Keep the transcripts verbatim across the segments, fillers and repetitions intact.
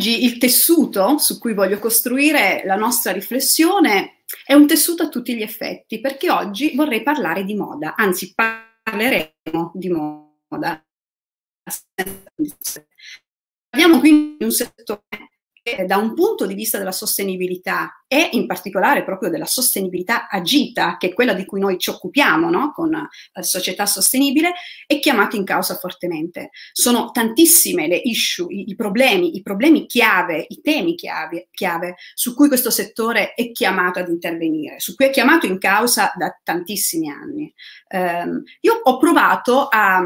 Oggi il tessuto su cui voglio costruire la nostra riflessione è un tessuto a tutti gli effetti, perché oggi vorrei parlare di moda, anzi parleremo di moda. Parliamo quindi di un settore che da un punto di vista della sostenibilità e in particolare proprio della sostenibilità agita, che è quella di cui noi ci occupiamo, no? Con la società sostenibile, è chiamato in causa fortemente. Sono tantissime le issue, i, i problemi, i problemi chiave, i temi chiave, chiave su cui questo settore è chiamato ad intervenire, su cui è chiamato in causa da tantissimi anni. Um, io ho provato a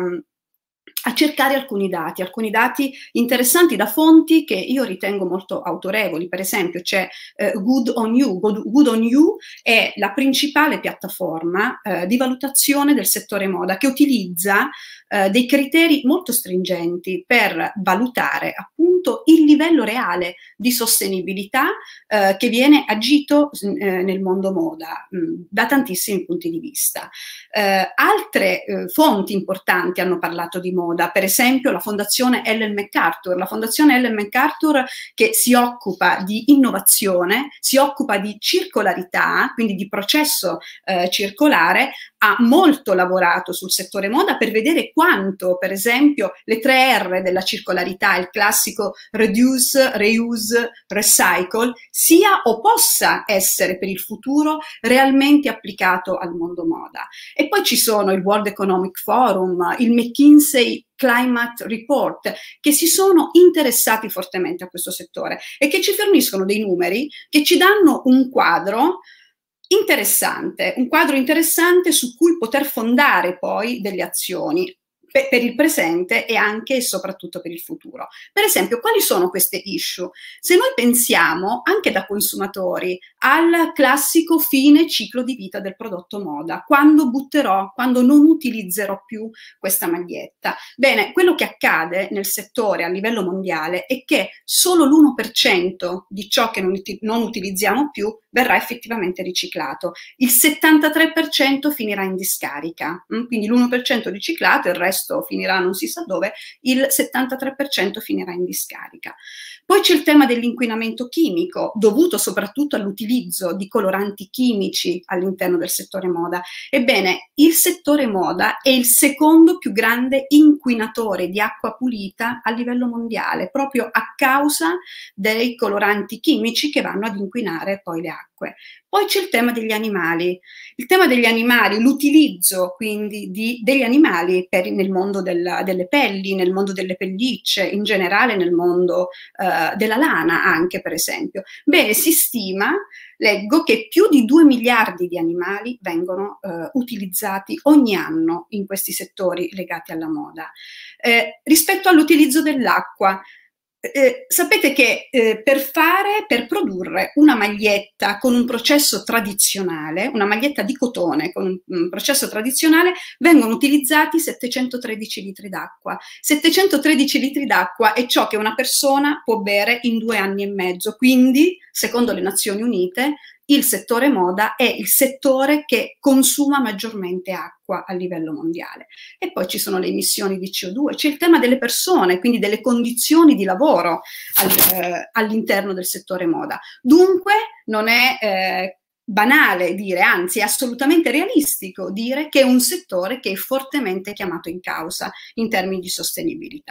a cercare alcuni dati, alcuni dati interessanti da fonti che io ritengo molto autorevoli. Per esempio c'è eh, Good on You. Good, Good on You è la principale piattaforma eh, di valutazione del settore moda, che utilizza eh, dei criteri molto stringenti per valutare appunto il livello reale di sostenibilità eh, che viene agito eh, nel mondo moda mh, da tantissimi punti di vista. Eh, altre eh, fonti importanti hanno parlato di moda, per esempio la Fondazione Ellen MacArthur, la Fondazione Ellen MacArthur che si occupa di innovazione, si occupa di circolarità, quindi di processo eh, circolare, ha molto lavorato sul settore moda per vedere quanto, per esempio, le tre R della circolarità, il classico reduce, reuse, recycle, sia o possa essere per il futuro realmente applicato al mondo moda. E poi ci sono il World Economic Forum, il McKinsey Climate Report, che si sono interessati fortemente a questo settore e che ci forniscono dei numeri che ci danno un quadro interessante, un quadro interessante su cui poter fondare poi delle azioni per, per il presente e anche e soprattutto per il futuro. Per esempio, quali sono queste issue? Se noi pensiamo anche da consumatori al classico fine ciclo di vita del prodotto moda, quando butterò, quando non utilizzerò più questa maglietta. Bene, quello che accade nel settore a livello mondiale è che solo l'uno per cento di ciò che non, non utilizziamo più verrà effettivamente riciclato. Il settantatré per cento finirà in discarica, quindi l'uno per cento riciclato, il resto finirà non si sa dove, il settantatré per cento finirà in discarica. Poi c'è il tema dell'inquinamento chimico, dovuto soprattutto all'utilizzo di coloranti chimici all'interno del settore moda. Ebbene, il settore moda è il secondo più grande inquinatore di acqua pulita a livello mondiale, proprio a causa dei coloranti chimici che vanno ad inquinare poi le acque. Poi c'è il tema degli animali, il tema degli animali, l'utilizzo quindi di, degli animali per, nel mondo della, delle pelli, nel mondo delle pellicce, in generale nel mondo eh, della lana anche per esempio. Bene, si stima, leggo, che più di due miliardi di animali vengono eh, utilizzati ogni anno in questi settori legati alla moda. Eh, rispetto all'utilizzo dell'acqua, Eh, sapete che eh, per fare, per produrre una maglietta con un processo tradizionale, una maglietta di cotone con un, un processo tradizionale, vengono utilizzati settecentotredici litri d'acqua. settecentotredici litri d'acqua è ciò che una persona può bere in due anni e mezzo, quindi, secondo le Nazioni Unite, il settore moda è il settore che consuma maggiormente acqua a livello mondiale. E poi ci sono le emissioni di C O due, c'è il tema delle persone, quindi delle condizioni di lavoro al, eh, all'interno del settore moda. Dunque non è eh, banale dire, anzi è assolutamente realistico dire che è un settore che è fortemente chiamato in causa in termini di sostenibilità.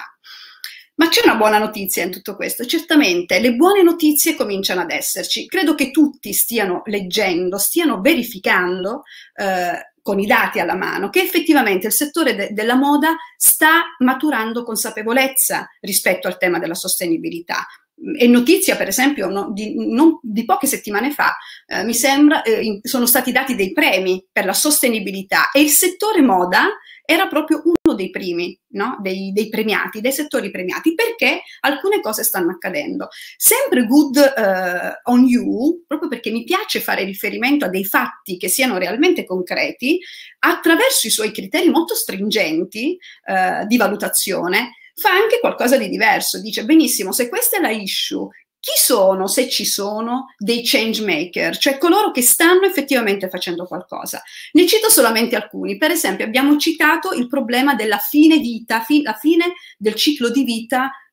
Ma c'è una buona notizia in tutto questo, certamente le buone notizie cominciano ad esserci, credo che tutti stiano leggendo, stiano verificando eh, con i dati alla mano che effettivamente il settore de della moda sta maturando consapevolezza rispetto al tema della sostenibilità. È notizia per esempio no, di, non, di poche settimane fa, eh, mi sembra, eh, sono stati dati dei premi per la sostenibilità e il settore moda era proprio uno dei primi, no? dei, dei premiati, dei settori premiati, perché alcune cose stanno accadendo. Sempre Good uh, on You, proprio perché mi piace fare riferimento a dei fatti che siano realmente concreti, attraverso i suoi criteri molto stringenti uh, di valutazione, fa anche qualcosa di diverso. Dice, benissimo, se questa è la issue, chi sono, se ci sono, dei change maker, cioè coloro che stanno effettivamente facendo qualcosa? Ne cito solamente alcuni. Per esempio abbiamo citato il problema della fine vita, fi la fine del ciclo di vita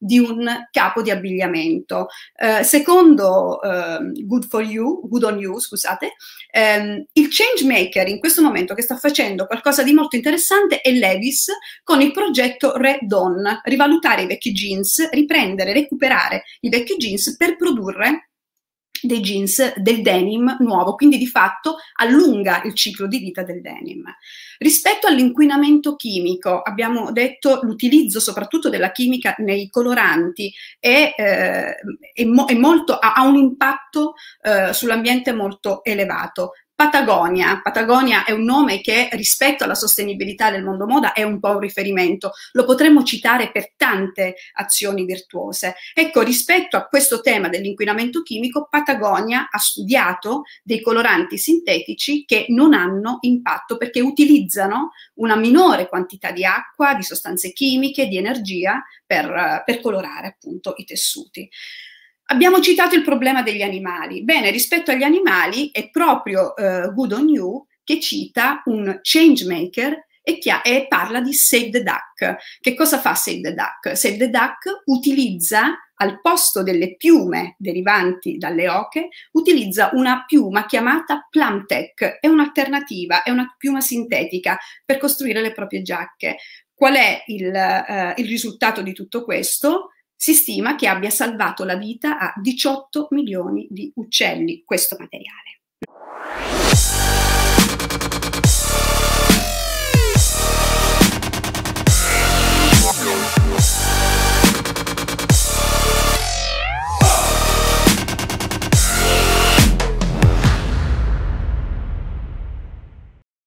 di un capo di abbigliamento. Eh, secondo eh, Good for You, Good on You, scusate, ehm, il change maker in questo momento che sta facendo qualcosa di molto interessante è Levi's con il progetto Re-Don, rivalutare i vecchi jeans, riprendere, recuperare i vecchi jeans per produrre dei jeans, del denim nuovo, quindi di fatto allunga il ciclo di vita del denim. Rispetto all'inquinamento chimico, abbiamo detto l'utilizzo soprattutto della chimica nei coloranti è, eh, è, mo è molto, ha, ha un impatto eh, sull'ambiente molto elevato. Patagonia. Patagonia è un nome che rispetto alla sostenibilità del mondo moda è un po' un riferimento, lo potremmo citare per tante azioni virtuose. Ecco, rispetto a questo tema dell'inquinamento chimico, Patagonia ha studiato dei coloranti sintetici che non hanno impatto perché utilizzano una minore quantità di acqua, di sostanze chimiche, di energia per, per colorare appunto i tessuti. Abbiamo citato il problema degli animali. Bene, rispetto agli animali è proprio uh, Good on You che cita un changemaker e, e parla di Save the Duck. Che cosa fa Save the Duck? Save the Duck utilizza, al posto delle piume derivanti dalle oche, utilizza una piuma chiamata Plumtech. È un'alternativa, è una piuma sintetica per costruire le proprie giacche. Qual è il, uh, il risultato di tutto questo? Si stima che abbia salvato la vita a diciotto milioni di uccelli questo materiale.